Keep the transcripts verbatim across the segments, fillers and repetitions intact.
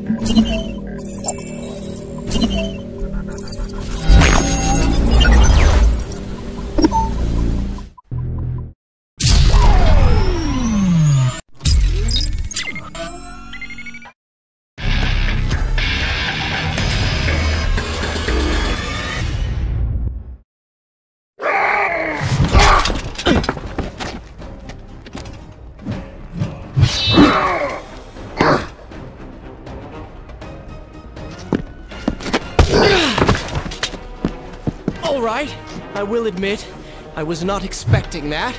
All right, I will admit, I was not expecting that.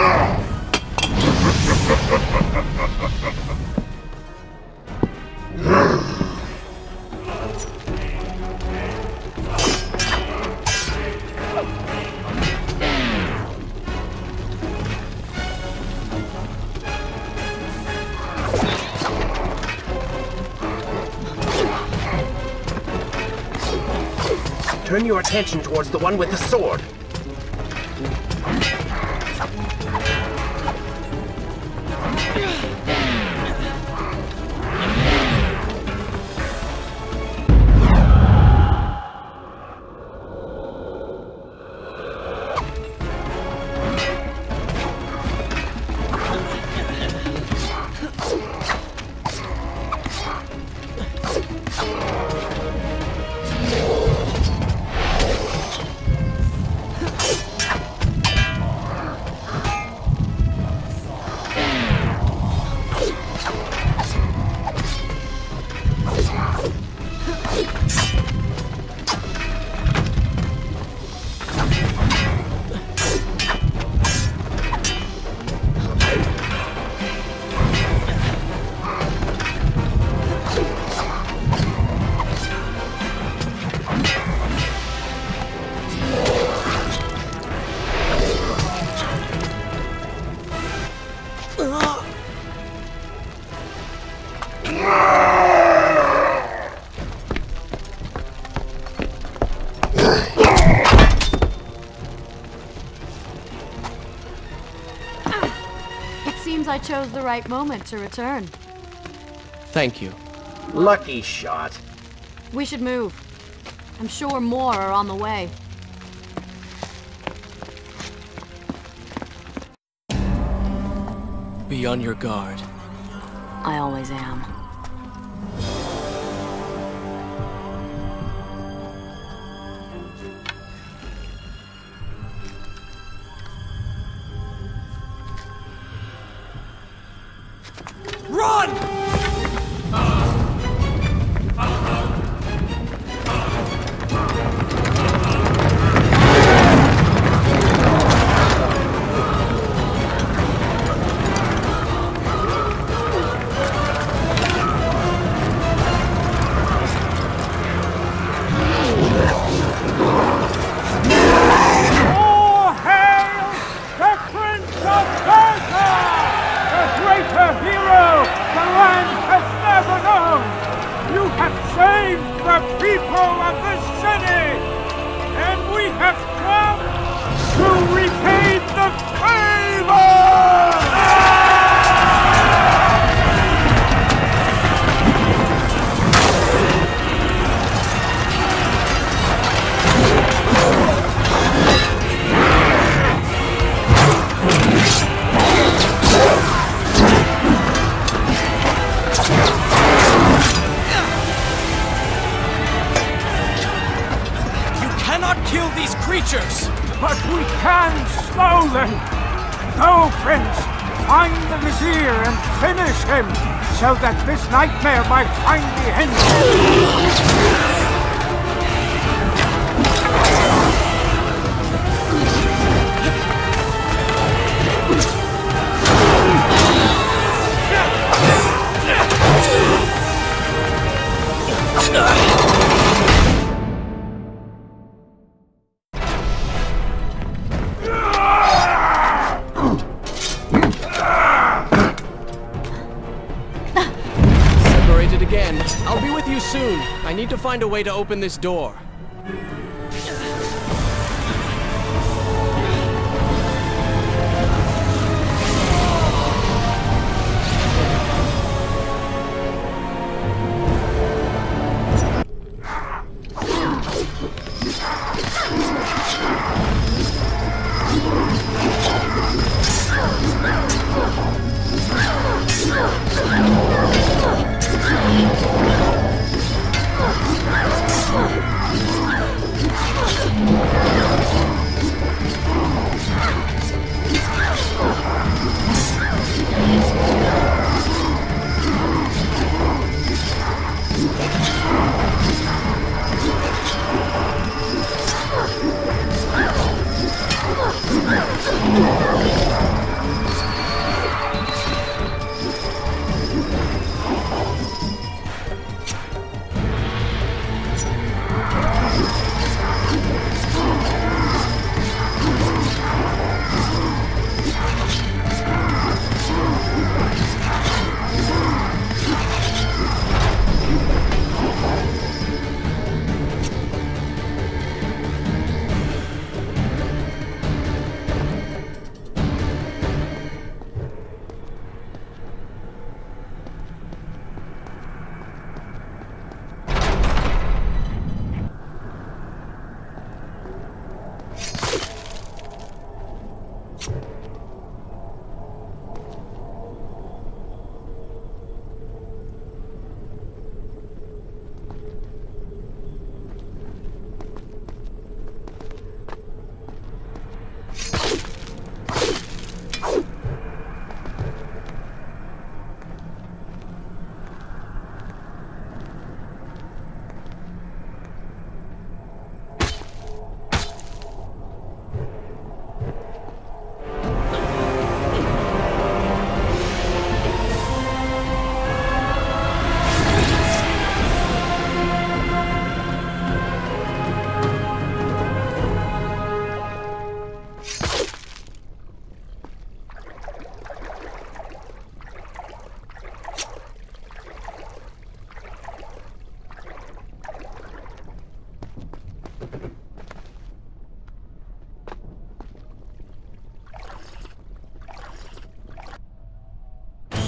Turn your attention towards the one with the sword. I chose the right moment to return. Thank you. Lucky shot. We should move. I'm sure more are on the way. Be on your guard. I always am. Run! But we can slow them! Go, Prince! Find the Vizier and finish him, so that this nightmare might finally end! I'll be with you soon. I need to find a way to open this door.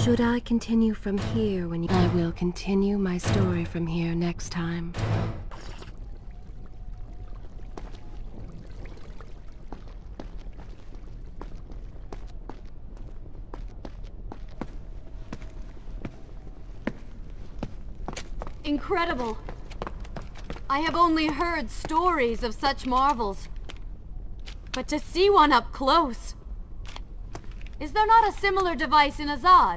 Should I continue from here when you... I will continue my story from here next time. Incredible. I have only heard stories of such marvels. But to see one up close... Is there not a similar device in Azad?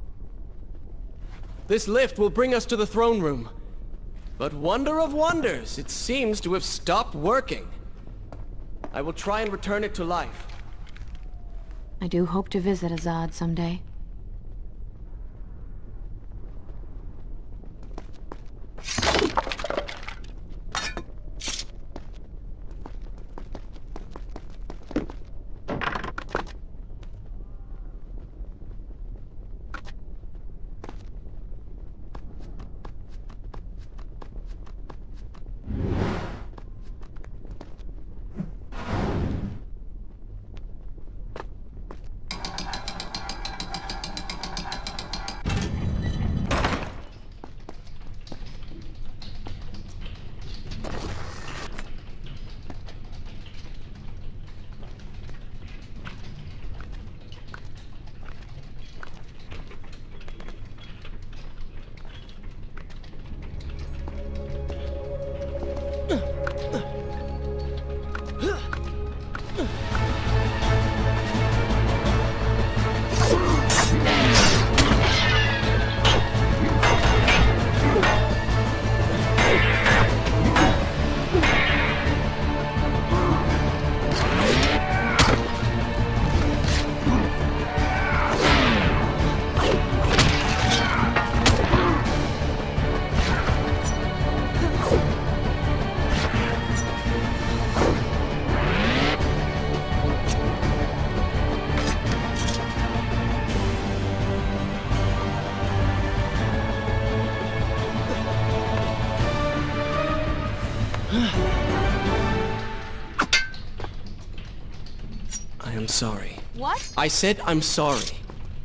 This lift will bring us to the throne room. But wonder of wonders, it seems to have stopped working. I will try and return it to life. I do hope to visit Azad someday. I am sorry. What? I said I'm sorry.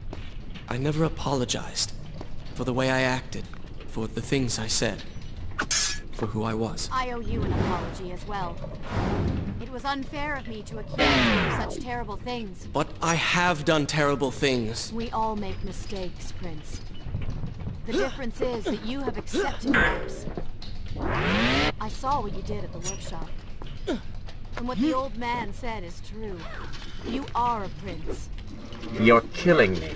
I never apologized for the way I acted, for the things I said, for who I was. I owe you an apology as well. It was unfair of me to accuse you of such terrible things. But I have done terrible things. We all make mistakes, Prince. The difference is that you have accepted yours. I saw what you did at the workshop. And what the old man said is true. You are a prince. You're killing me.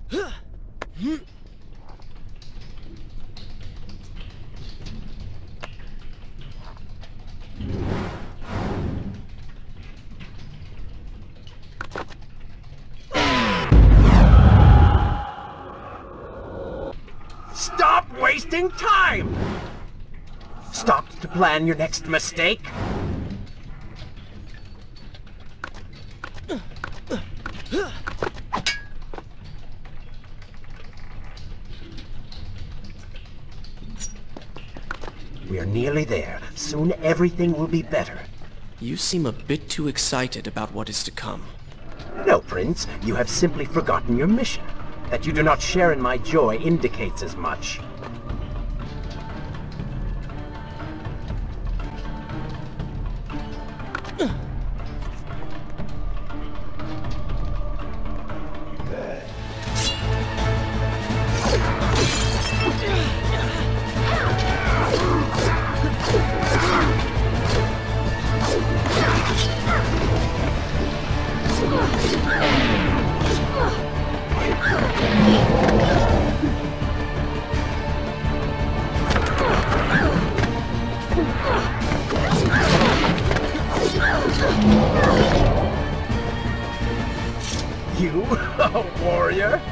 Stop wasting time! Stop to plan your next mistake? We are nearly there. Soon everything will be better. You seem a bit too excited about what is to come. No, Prince. You have simply forgotten your mission. That you do not share in my joy indicates as much. You, a warrior?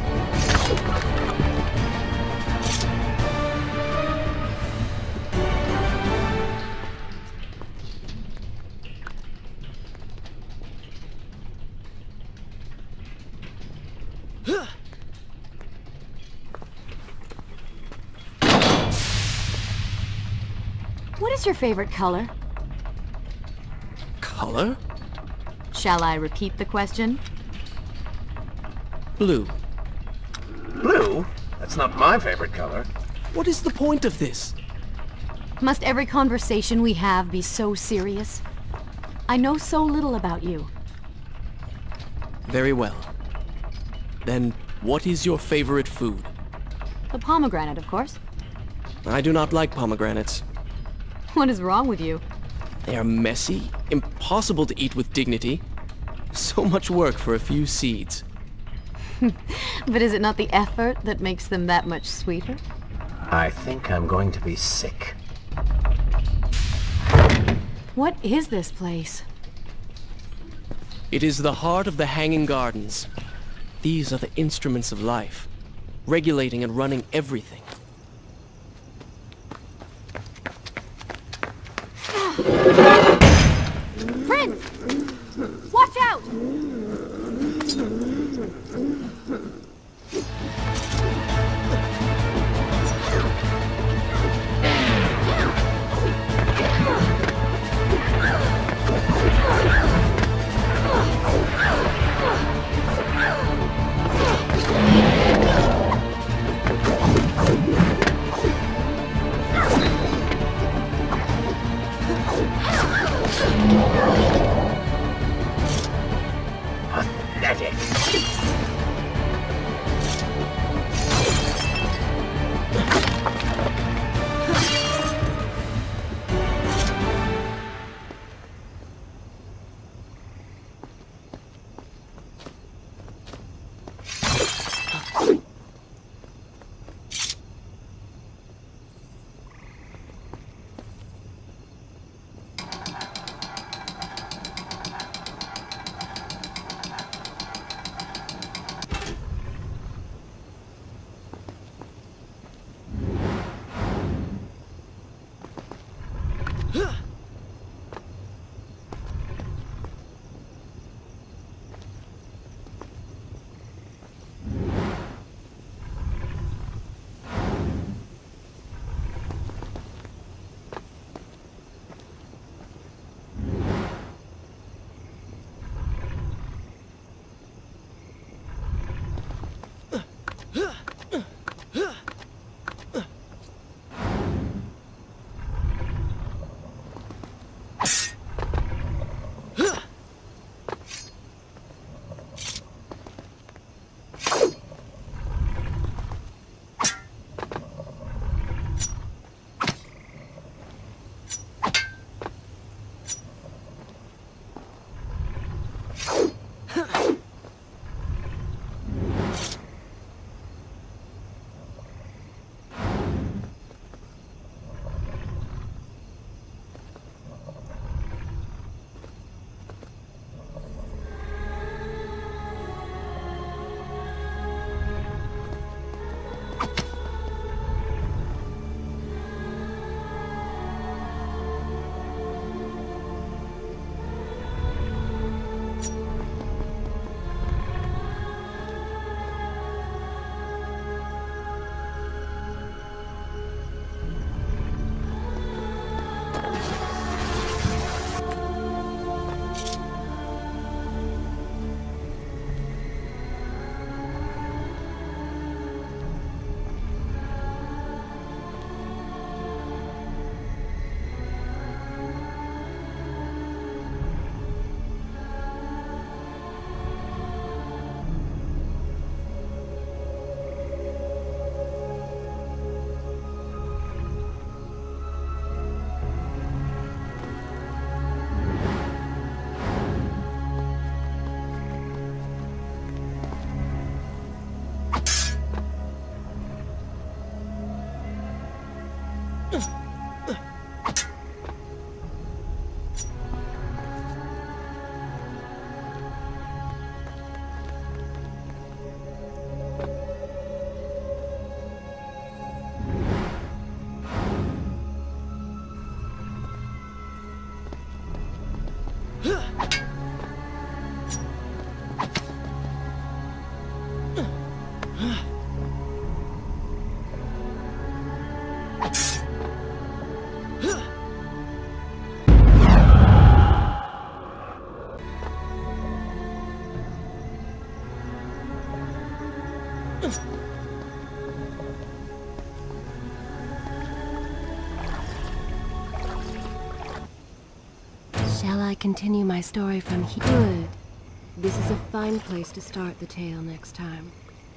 What is your favorite color? Color? Shall I repeat the question? Blue. Blue? That's not my favorite color. What is the point of this? Must every conversation we have be so serious? I know so little about you. Very well. Then, what is your favorite food? The pomegranate, of course. I do not like pomegranates. What is wrong with you? They are messy, impossible to eat with dignity. So much work for a few seeds. But is it not the effort that makes them that much sweeter? I think I'm going to be sick. What is this place? It is the heart of the Hanging Gardens. These are the instruments of life, regulating and running everything. Prince! Watch out! Pathetic. Shall I continue my story from here? Good. This is a fine place to start the tale next time.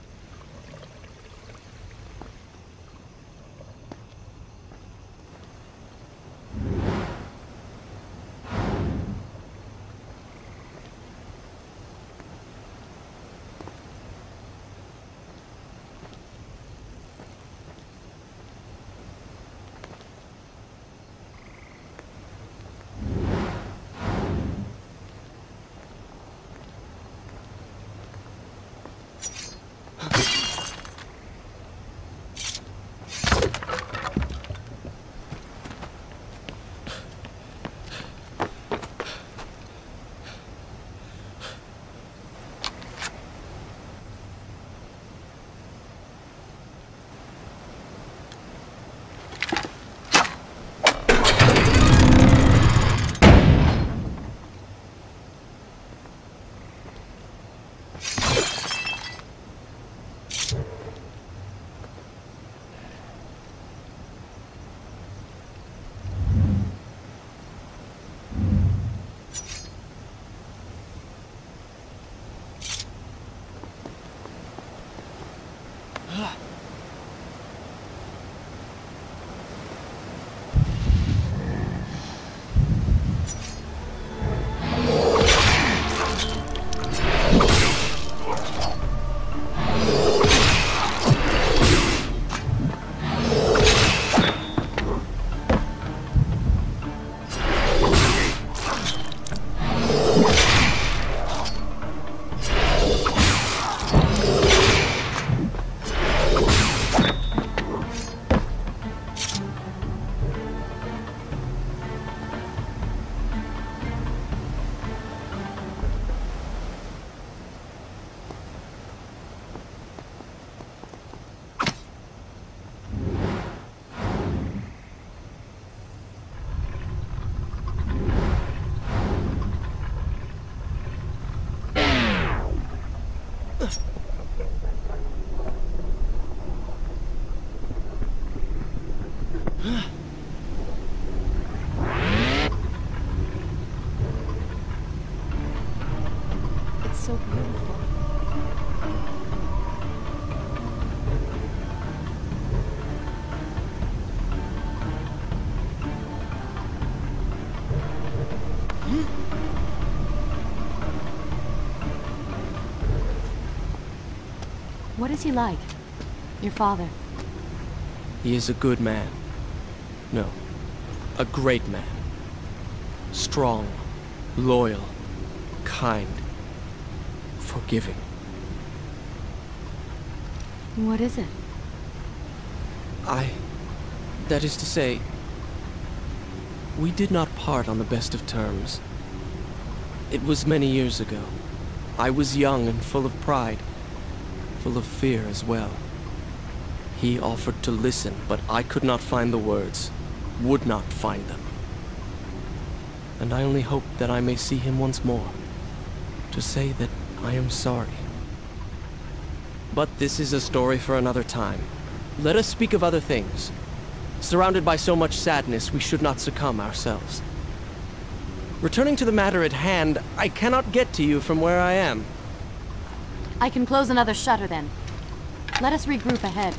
It's so beautiful. What is he like? Your father? He is a good man. No, a great man. Strong, loyal, kind, forgiving. What is it? I... that is to say, we did not part on the best of terms. It was many years ago. I was young and full of pride, full of fear as well. He offered to listen, but I could not find the words, would not find them. And I only hope that I may see him once more, to say that I am sorry. But this is a story for another time. Let us speak of other things. Surrounded by so much sadness, we should not succumb ourselves. Returning to the matter at hand, I cannot get to you from where I am. I can close another shutter then. Let us regroup ahead.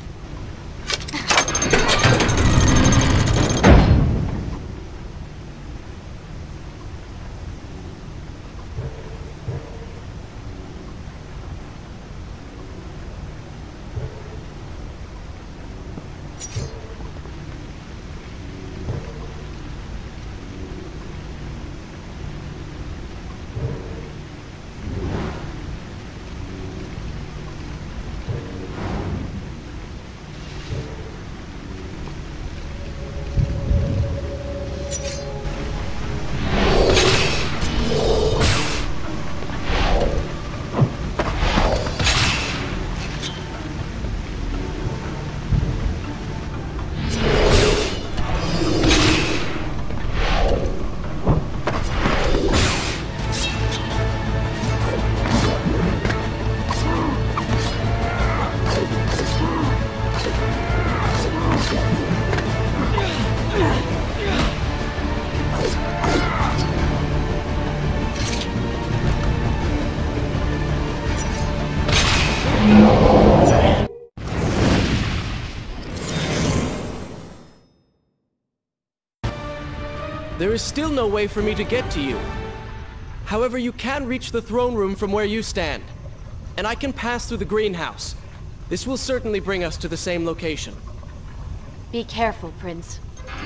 There is still no way for me to get to you. However, you can reach the throne room from where you stand. And I can pass through the greenhouse. This will certainly bring us to the same location. Be careful, Prince.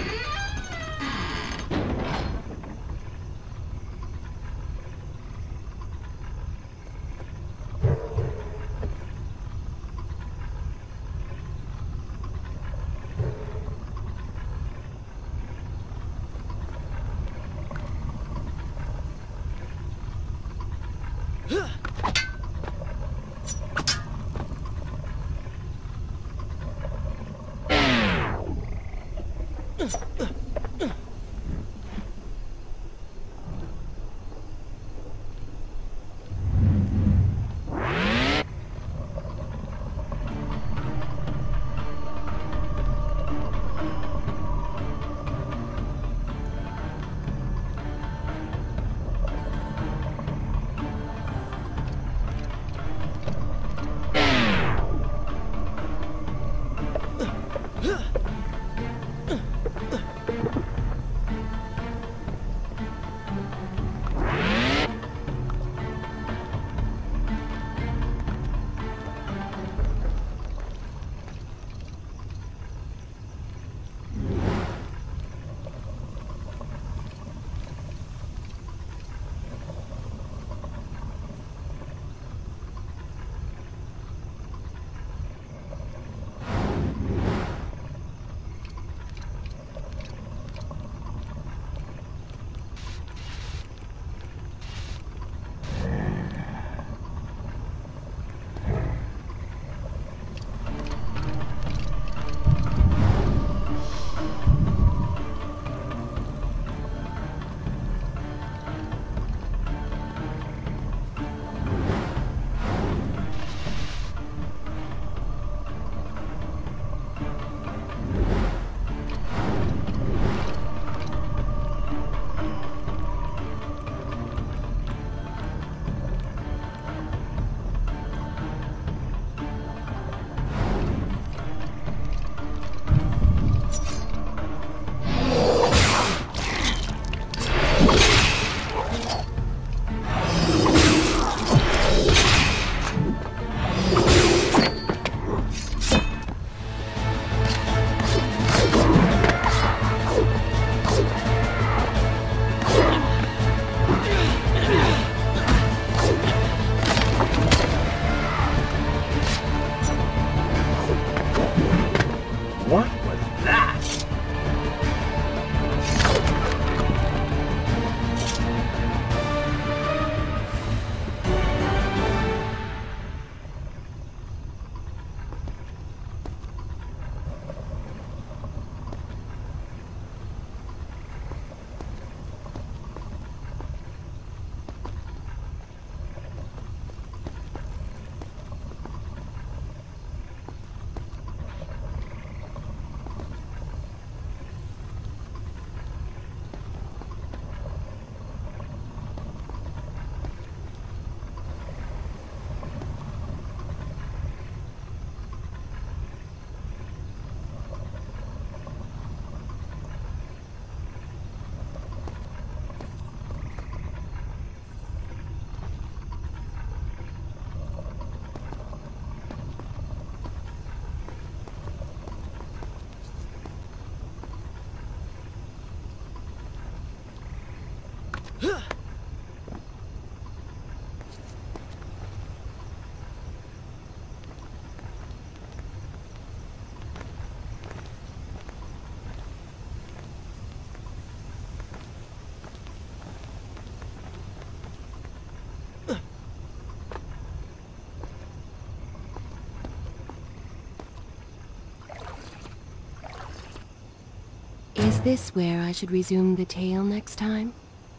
Is this where I should resume the tale next time?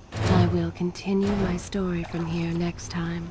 I will continue my story from here next time.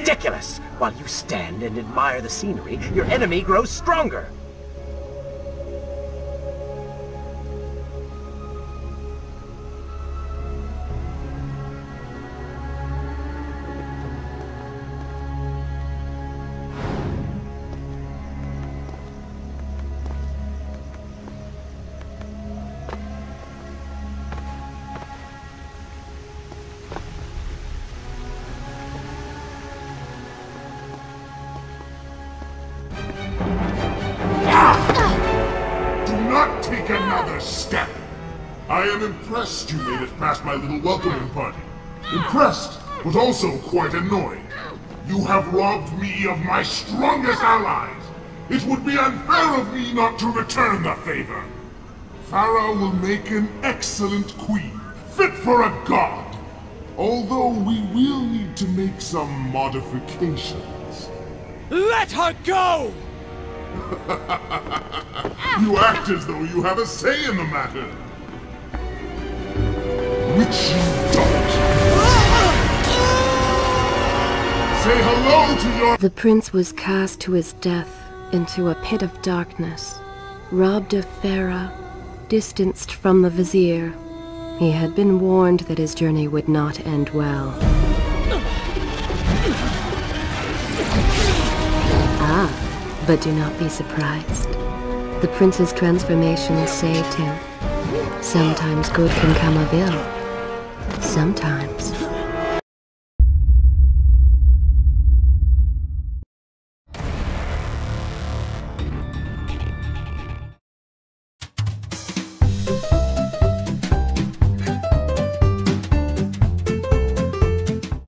ridiculous! While you stand and admire the scenery, your enemy grows stronger. Take another step. I am impressed you made it past my little welcoming party. Impressed, but also quite annoyed. You have robbed me of my strongest allies. It would be unfair of me not to return the favor. Farah will make an excellent queen, fit for a god. Although we will need to make some modifications. Let her go! You act as though you have a say in the matter. Which you don't. Say hello to your— The prince was cast to his death into a pit of darkness, robbed of Farah, distanced from the vizier. He had been warned that his journey would not end well. Ah. But do not be surprised. The prince's transformation saved him. Sometimes good can come of ill. Sometimes